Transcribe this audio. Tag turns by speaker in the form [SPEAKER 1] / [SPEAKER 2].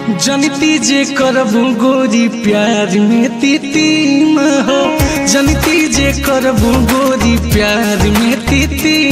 [SPEAKER 1] जनती जे करबू गोरी प्यार में तीती हो, जनती जे करबू गोरी प्यार में तीती